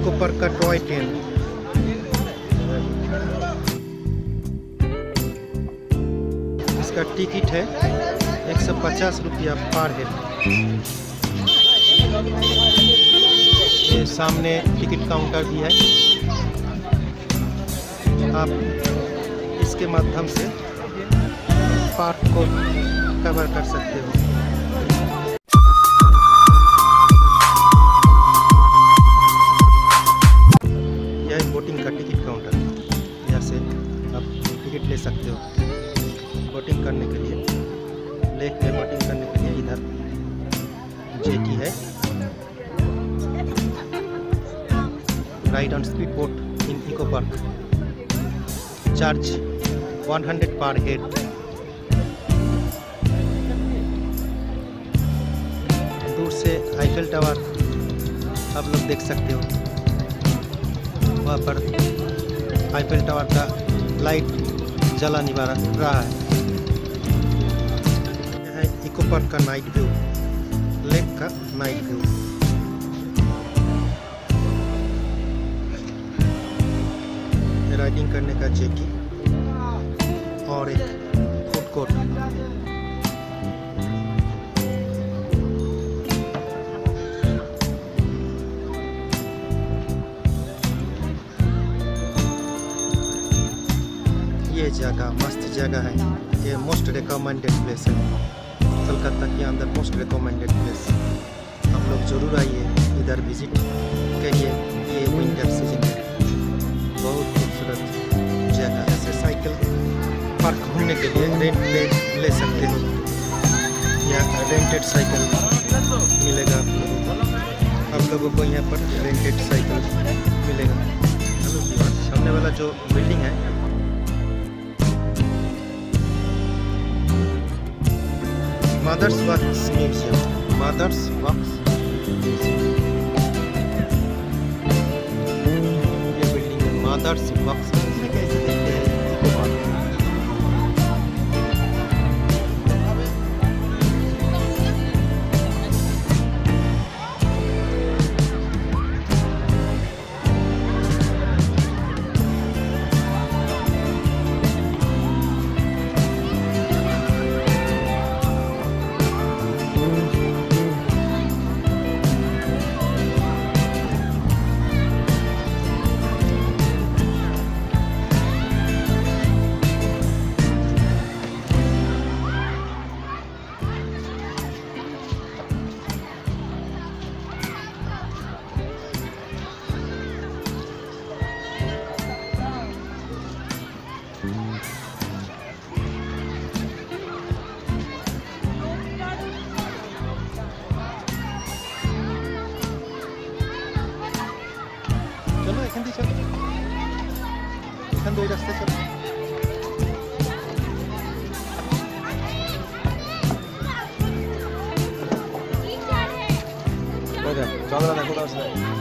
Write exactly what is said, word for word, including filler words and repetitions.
Eco park का toy train. इसका ticket है एक सौ पचास रुपया पर हेड। ये सामने टिकट काउंटर भी है, आप इसके माध्यम से पार्क को कवर कर सकते हो। यह बोटिंग का टिकट काउंटर, यहाँ से आप टिकट ले सकते हो। बोटिंग करने के लिए, लेक में बोटिंग करने के लिए इधर जेटी है। Ride on speed boat in eco park, charge सौ पर हेड। दूर से आईफेल टावर आप लोग देख सकते हो, वहाँ पर आईफेल टावर का लाइट जला निभा रहा है। यह है इको पार्क का नाइट व्यू, लेक का नाइट व्यू। राइडिंग करने का जेटी और एक फूड कोर्ट। ये जगह मस्त जगह है, ये मोस्ट रिकमेंडेड प्लेस है कलकत्ता के अंदर, मोस्ट रिकमेंडेड प्लेस। आप लोग जरूर आइए, इधर विजिट करिए। ये विंटर सीजन है, बहुत खूबसूरत जगह। ऐसे साइकिल पार्क घूमने के लिए रेंट पे ले सकते हो, या रेंटेड साइकिल मिलेगा आप लोगों को। आप लोगों को यहाँ पर रेंटेड साइकिल मिलेगा। सामने वाला जो बिल्डिंग है mother's works museum, mother's works museum. ये बिल्डिंग है मदर्स वर्क्स म्यूजियम। कैसे देखते हैं इको पार्क। चलो एखान चलो, एखान दो रास्ते चलो। चल रहा देखो।